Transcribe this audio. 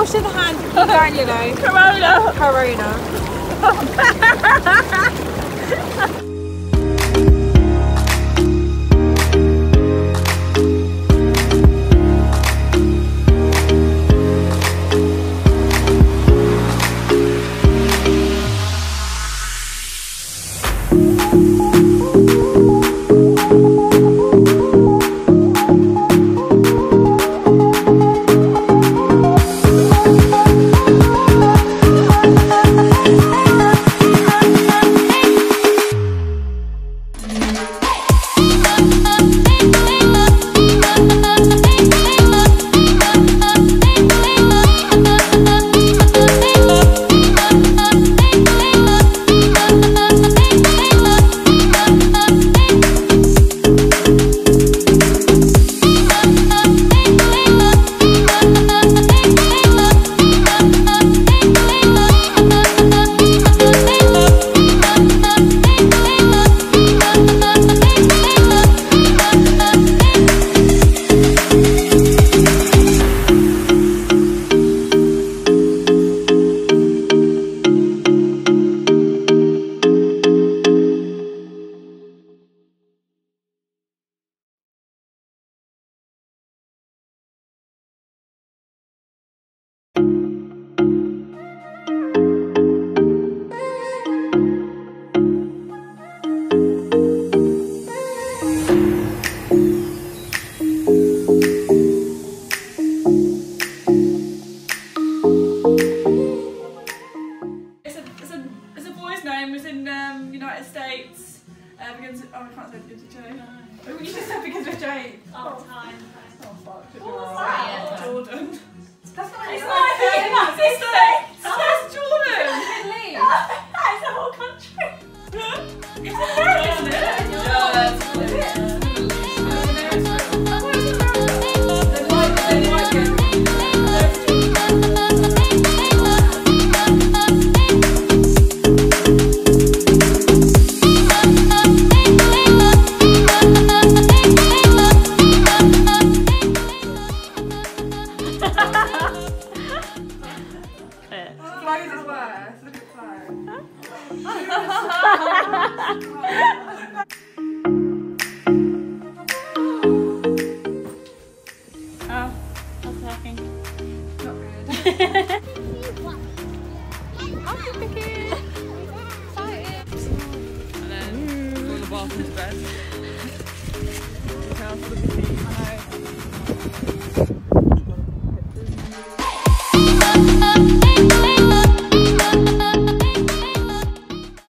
Wash your hands, keep going, you know. Corona. It's a boy's name. It's in United States. Begins. Oh, I can't say begins with J. No. You just said begins with J. Oh, time. Oh fuck. Wow. Jordan. That's not It's not United States. That's Jordan. That's the whole country. It's America, isn't it? Yeah. Is it? How do you think